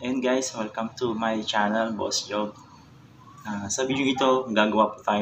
And guys, welcome to my channel, Boss Job. Sa video ito, gagawa po tayo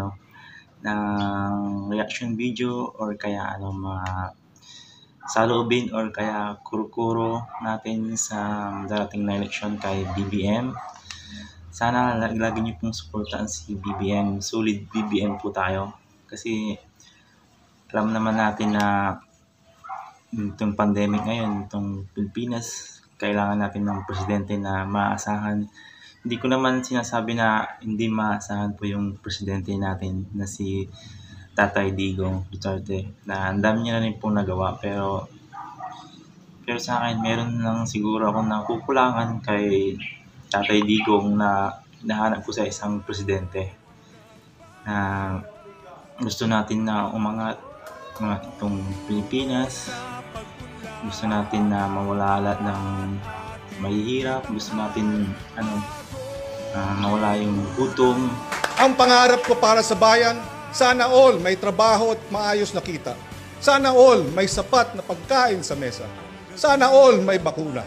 ng reaction video or kaya mga saloobin or kaya kuro-kuro natin sa darating na eleksyon kay BBM. Sana lagi niyo pong supportan si BBM. Solid BBM po tayo. Kasi alam naman natin na itong pandemic ngayon, itong Pilipinas, kailangan natin ng presidente na maasahan. Hindi ko naman sinasabi na hindi maasahan po yung presidente natin na si Tatay Digong Duterte, na ang dami niya na rin pong nagawa, pero sa akin meron lang siguro ako nakukulangan kay Tatay Digong na nahanap ko sa isang presidente na gusto natin na umangat itong Pilipinas. Gusto natin na mawala lahat ng mahihirap. Gusto natin mawala yung gutom. Ang pangarap ko para sa bayan, sana all may trabaho at maayos na kita. Sana all may sapat na pagkain sa mesa. Sana all may bakuna.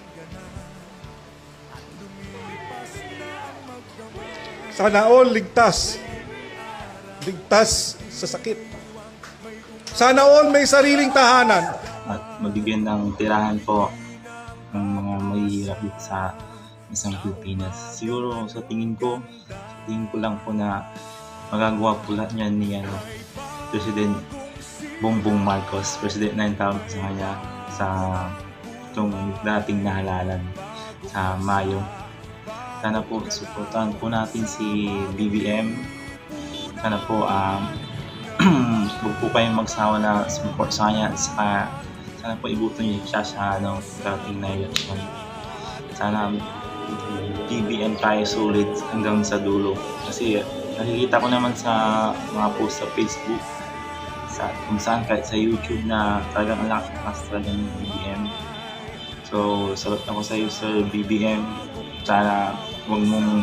Sana all ligtas. Ligtas sa sakit. Sana all may sariling tahanan. At mabigyan ng tirahan po ng mga mahihirap dito sa isang Pilipinas. Siguro sa tingin ko lang po na magagawa po lahat niyan ni President Bongbong Marcos. President na yung tawag sa kanya sa itong dating nahalalan sa Mayo. Sana po supportahan po natin si BBM. Sana po huwag po kayong magsawa na support sa kanya. Sana po ibuto niyo siya sa dating na election. Sana BBM tayo sulit hanggang sa dulo. Kasi nakikita ko naman sa mga post sa Facebook, kung saan kahit sa YouTube na talagang ang lakas talaga ng BBM. So, salut ako sa iyo, Sir BBM. Sana huwag mong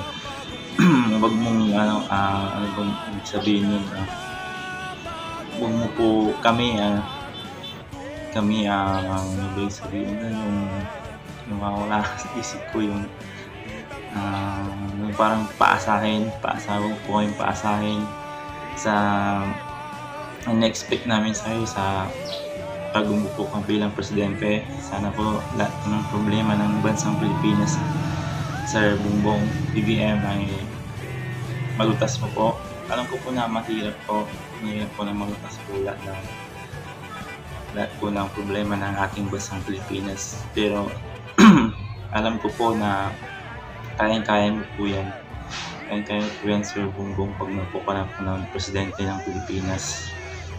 ano bang sabihin nun, huwag mo po kami ang nabay sabihin na yung wala sa isip ko yung parang paasahin po kayong paasahin sa in-expect namin sa iyo sa pag umupo kang bilang presidente. Sana po lahat ng problema ng bansang Pilipinas, Sir Bongbong BBM, ay malutas mo po. Alam ko po na mahirap po na malutas po lahat po ng problema ng ating bansang Pilipinas. Pero alam ko po na kayang-kaya mo po yan. Kayang-kaya mo po yan, Sir Bongbong, pag napo ka na po ng presidente ng Pilipinas.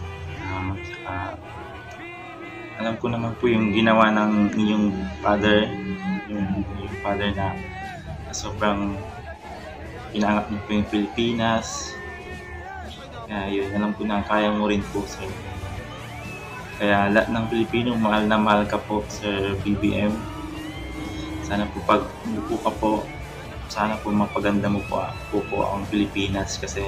Alam ko naman po yung ginawa ng inyong father, yung father na sobrang pinangat niyo po yung Pilipinas. Kaya yun, alam ko na kaya mo rin po, Sir. Kaya lahat ng Pilipino, mahal na mahal ka po, Sir BBM. Sana po pag umupo ka po, sana po mapaganda mo po ang Pilipinas. Kasi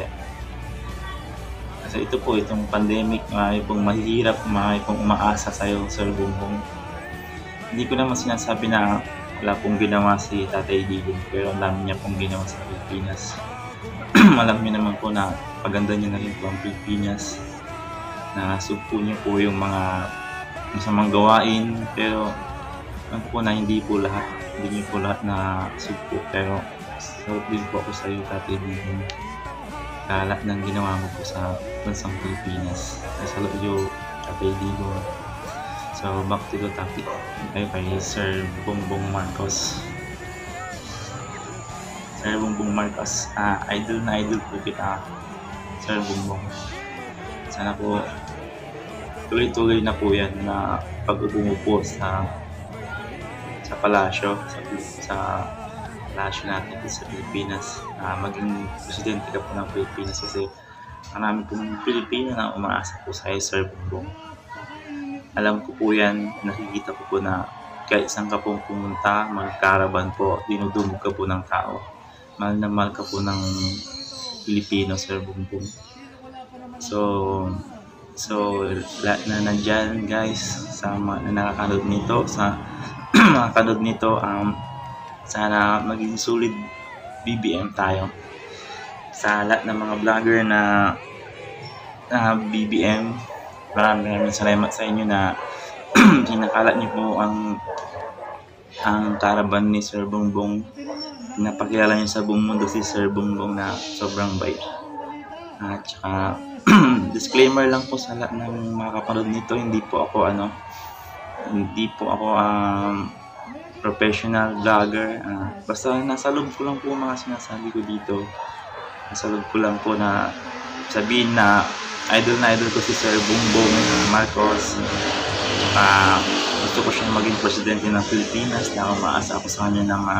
ito po, itong pandemic, may pong mahihirap, may pong umaasa sa'yo, Sir Bongbong. Hindi ko naman sinasabi na wala pong ginawa si Tatay Digong, pero alam niya pong ginawa sa Pilipinas. Alam niyo naman po na paganda niya na rin po ang Pilipinas. Nasugpo niyo po yung mga masamang gawain, pero alam ko na hindi niyo po lahat na sugpo. Pero salut din po ako sa iyo, Tatay Digong, lahat ng ginawa mo po sa bansang Pilipinas. Salut niyo, Tatay Digong. So back to the topic, kay Sir Bongbong Marcos. Sir Bongbong Marcos, idol na idol po kita, Sir Bongbong. Sana po tuloy-tuloy na po yan na pag-upo po sa palasyo, sa palasyo natin sa Pilipinas, maging presidente ka po ng Pilipinas. Kasi marami pong Pilipino na umaasa po sa iyo, Sir Bongbong. Alam ko po yan, nakikita ko po na kahit saan ka pong pumunta, magkaraban po, dinudumog ka po ng tao. Mahal na mahal ka po ng Pilipino, Sir Bongbong. So lahat na nandyan, guys, sa mga nakakanood nito, sa mga kanood nito, Sana maging solid BBM tayo. Sa lahat ng mga vlogger na BBM, maraming salamat sa inyo na kinakalat niyo po ang caravan ni Sir Bongbong. Napakilala niyo sa buong mundo si Sir Bongbong na sobrang bait. At saka disclaimer lang po sa lahat ng mga kapanood nito, hindi po ako professional vlogger. Basta nasa loob ko lang po mga sinasabi ko dito. Nasa loob ko lang po na sabihin na idol ko si Sir Bongbong Marcos. Gusto ko siyang maging presidente ng Pilipinas. Na umaasa ako sa kanya na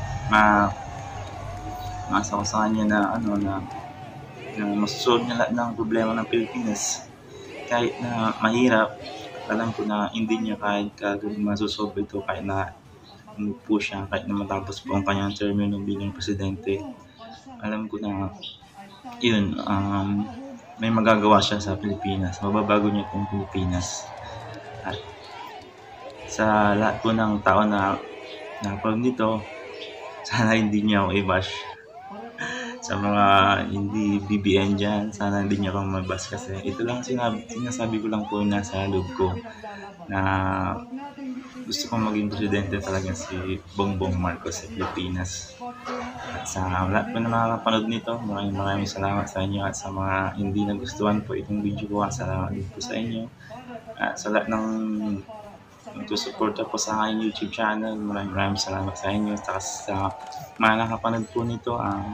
masosolve niya lahat ng problema ng Pilipinas. Kahit na mahirap, alam ko na hindi niya kahit kagad masosolve ito kahit na po siya, kahit na matapos po ang kanyang termino bilang presidente. Alam ko na yun, may magagawa siya sa Pilipinas. Mababago niya itong Pilipinas. At sa lahat po ng tao na napanood nito, sana hindi niya ako i-bash. Sa mga hindi BBN dyan, sana hindi niya akong mag-bash kasi ito lang sinasabi ko lang po na sa loob ko na gusto kong maging presidente talaga si Bongbong Marcos sa Pilipinas. At sa lahat po na makakapanood nito, maraming salamat sa inyo. At sa mga hindi nagustuhan po itong video ko, salamat din po sa inyo. At sa lahat ng nagsusuporta po sa aking YouTube channel, maraming salamat sa inyo. At sa mga nakapanood po nito,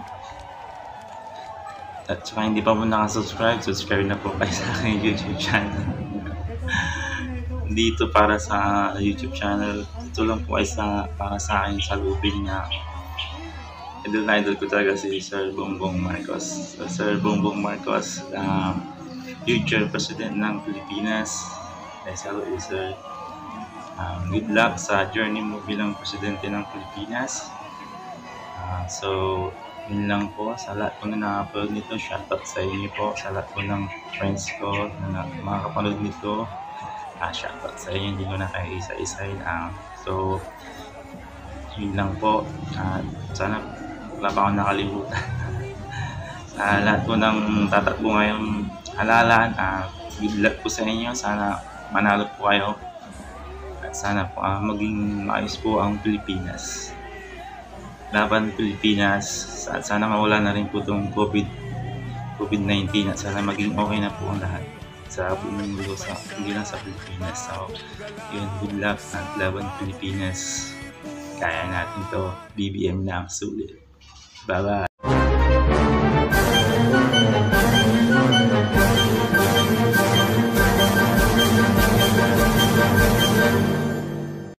at saka hindi pa po nakasubscribe, subscribe na po kayo sa aking YouTube channel. Dito para sa YouTube channel, ito lang po ay para sa akin sa lubing na idol ko talaga si Sir Bongbong Marcos. So, Sir Bongbong Marcos, future president ng Pilipinas. Saludo sir. Good luck sa journey mo bilang presidente ng Pilipinas. So, yun lang po. Sa lahat po na na-upload nito, shoutout sa inyo po. Sa lahat po ng friends ko na makakapanood nito, shoutout sa inyo. Hindi ko na kayo isa-isahin. So, yun lang po. Sana wala pa akong nakalimutan. Sa lahat po ng tatakbo ngayong halalan, good luck po sa inyo. Sana manalo po kayo. At sana po maging maayos po ang Pilipinas. Laban Pilipinas. At sana mawala na rin po itong COVID-19 at sana maging okay na po ang lahat sa buong mundo, hindi lang sa Pilipinas. So, yun, good luck at laban Pilipinas. Kaya natin to. BBM na sulit. Bye-bye.